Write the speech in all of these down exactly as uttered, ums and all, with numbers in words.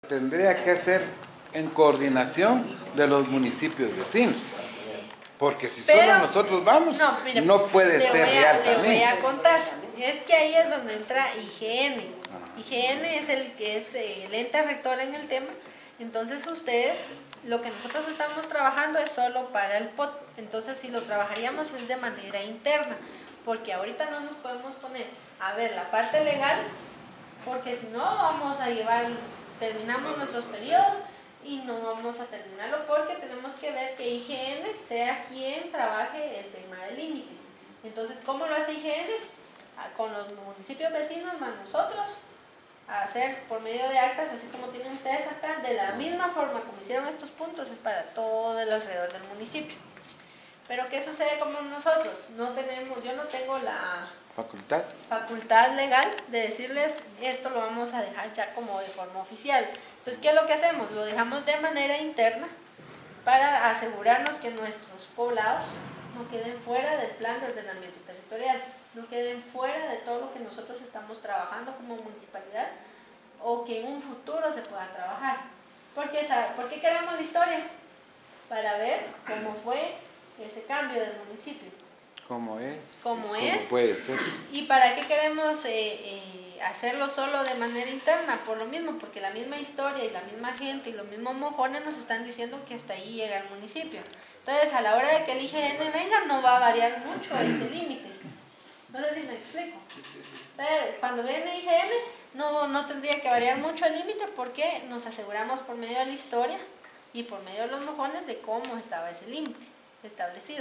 Tendría que ser en coordinación de los municipios vecinos. Porque si Pero, solo nosotros vamos, no, mire, no puede le ser voy a, real le también. voy a contar. Es que ahí es donde entra I G N. I G N es el que es el ente rector en el tema. Entonces ustedes, lo que nosotros estamos trabajando es solo para el P O T. Entonces si lo trabajaríamos es de manera interna. Porque ahorita no nos podemos poner a ver la parte legal, porque si no vamos a llevar, terminamos nuestros periodos y no vamos a terminarlo porque tenemos que ver que I G N sea quien trabaje el tema del límite. Entonces, ¿cómo lo hace I G N? Con los municipios vecinos más nosotros, a hacer por medio de actas, así como tienen ustedes acá, de la misma forma como hicieron estos puntos, es para todo el alrededor del municipio. Pero ¿qué sucede con nosotros? No tenemos, yo no tengo la facultad facultad legal de decirles esto lo vamos a dejar ya como de forma oficial. Entonces, ¿qué es lo que hacemos? Lo dejamos de manera interna para asegurarnos que nuestros poblados no queden fuera del plan de ordenamiento territorial, no queden fuera de todo lo que nosotros estamos trabajando como municipalidad o que en un futuro se pueda trabajar. ¿Por qué, ¿Por qué queremos la historia? Para ver cómo fue ese cambio del municipio. ¿Cómo es? ¿Cómo, ¿Cómo es? Puede ser. ¿Y para qué queremos eh, eh, hacerlo solo de manera interna? Por lo mismo, porque la misma historia y la misma gente y los mismos mojones nos están diciendo que hasta ahí llega el municipio. Entonces, a la hora de que el I G N venga, no va a variar mucho ese límite. No sé si me explico. Entonces, cuando viene I G N, no, no tendría que variar mucho el límite porque nos aseguramos por medio de la historia y por medio de los mojones de cómo estaba ese límite establecido.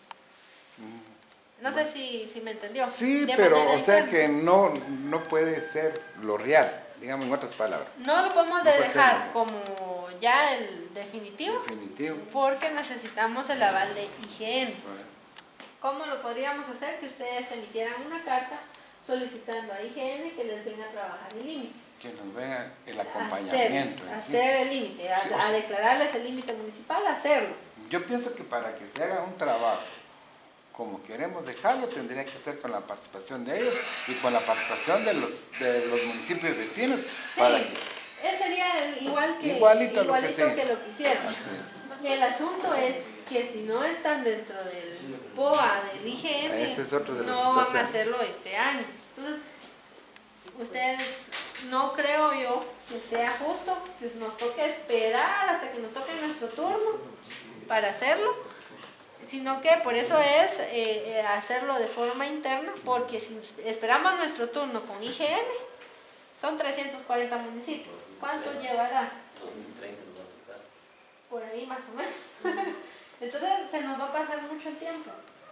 No sé si, si me entendió. Sí, pero o sea que no, no puede ser lo real, digamos en otras palabras. No lo podemos de dejar como ya el definitivo, definitivo, porque necesitamos el aval de I G N. ¿Cómo lo podríamos hacer? Que ustedes emitieran una carta solicitando a I G N que les venga a trabajar el límite. Que nos venga el acompañamiento. Hacer, hacer el límite, a, a declararles el límite municipal, hacerlo. Yo pienso que para que se haga un trabajo como queremos dejarlo, tendría que ser con la participación de ellos y con la participación de los, de los municipios vecinos. Sí, para que, sería igual que, igualito, igualito lo que, que lo que hicieron. Así. El asunto es que si no están dentro del P O A, del I G N, es otro de no van a hacerlo este año. Entonces, ustedes, no creo yo que sea justo que nos toque esperar hasta que nos toque nuestro turno para hacerlo, sino que por eso es eh, hacerlo de forma interna, porque si esperamos nuestro turno con I G N, son trescientos cuarenta municipios. ¿Cuánto llevará? Por ahí más o menos. Entonces se nos va a pasar mucho el tiempo.